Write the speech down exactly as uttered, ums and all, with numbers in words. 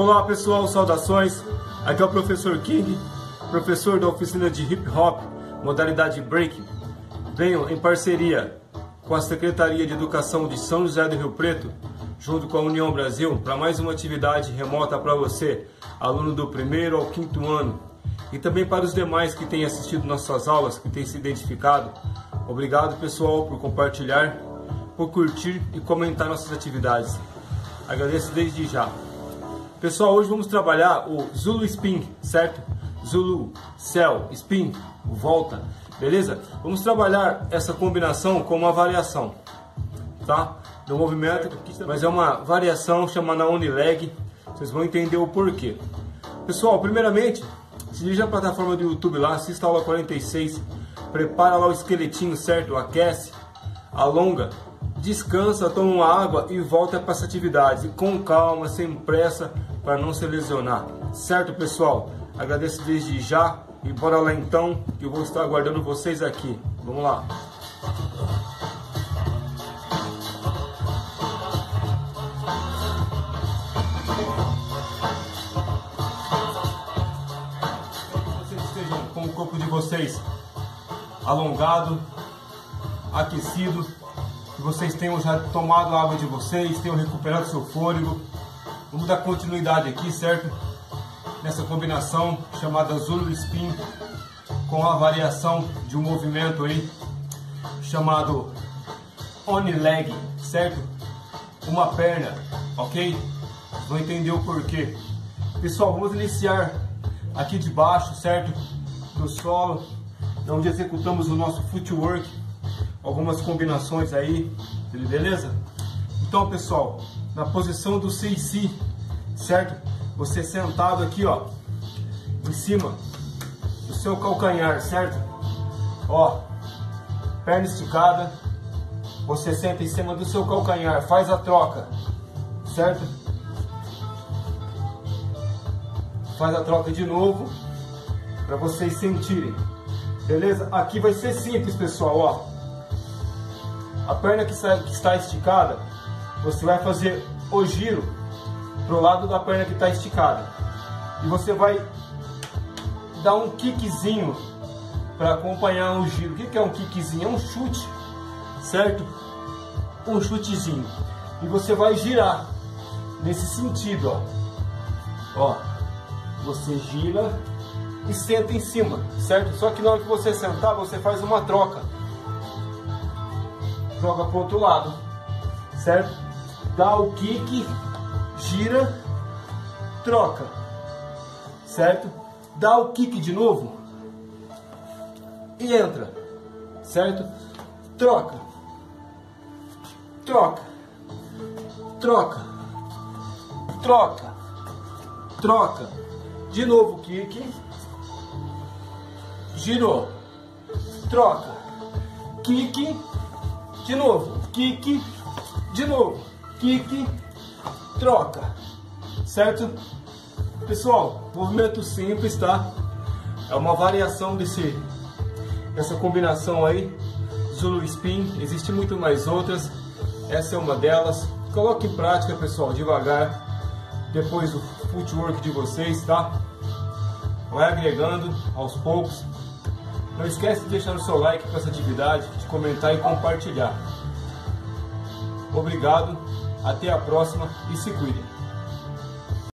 Olá pessoal, saudações, aqui é o professor King, professor da oficina de Hip Hop, modalidade Breaking. Venho em parceria com a Secretaria de Educação de São José do Rio Preto, junto com a União Brasil, para mais uma atividade remota para você, aluno do primeiro ao quinto ano, e também para os demais que têm assistido nossas aulas, que têm se identificado. Obrigado pessoal por compartilhar, por curtir e comentar nossas atividades. Agradeço desde já. Pessoal, hoje vamos trabalhar o Zulu Spin, certo? Zulu, Cell, Spin, volta, beleza? Vamos trabalhar essa combinação com uma variação, tá? Do movimento, mas é uma variação chamada Unileg. Vocês vão entender o porquê. Pessoal, primeiramente, se dirija à plataforma do YouTube lá, assista a aula quarenta e seis, prepara lá o esqueletinho, certo? Aquece, alonga, descansa, toma uma água e volta para essa atividade, com calma, sem pressa, para não se lesionar, certo pessoal? Agradeço desde já e bora lá então, que eu vou estar aguardando vocês aqui. Vamos lá. Vocês estejam com o corpo de vocês alongado, aquecido, que vocês tenham já tomado a água de vocês, tenham recuperado seu fôlego. Vamos dar continuidade aqui, certo? Nessa combinação chamada Zulu Spin, com a variação de um movimento aí chamado Unileg, certo? Uma perna, ok? Vão entender o porquê. Pessoal, vamos iniciar aqui de baixo, certo? Do solo, onde executamos o nosso footwork, algumas combinações aí, beleza? Então pessoal, na posição do C C, certo? Você sentado aqui, ó, em cima do seu calcanhar, certo? Ó, perna esticada, você senta em cima do seu calcanhar, faz a troca, certo? Faz a troca de novo, para vocês sentirem, beleza? Aqui vai ser simples, pessoal, ó. A perna que está, que está esticada, você vai fazer o giro pro lado da perna que está esticada. E você vai dar um kickzinho para acompanhar o giro. O que é um kickzinho? É um chute, certo? Um chutezinho. E você vai girar nesse sentido, ó. Ó, você gira e senta em cima, certo? Só que na hora que você sentar, você faz uma troca. Joga pro outro lado, certo? Dá o kick, gira, troca, certo? Dá o kick de novo e entra, certo? Troca, troca, troca, troca, troca, de novo kick, girou, troca, kick, de novo, kick, de novo, kick, troca, certo? Pessoal, movimento simples, tá? É uma variação desse, dessa combinação aí, Zulu Spin. Existe muito mais outras, essa é uma delas. Coloque em prática, pessoal, devagar, depois do footwork de vocês, tá? Vai agregando aos poucos. Não esquece de deixar o seu like para essa atividade, de comentar e compartilhar. Obrigado, até a próxima e se cuidem.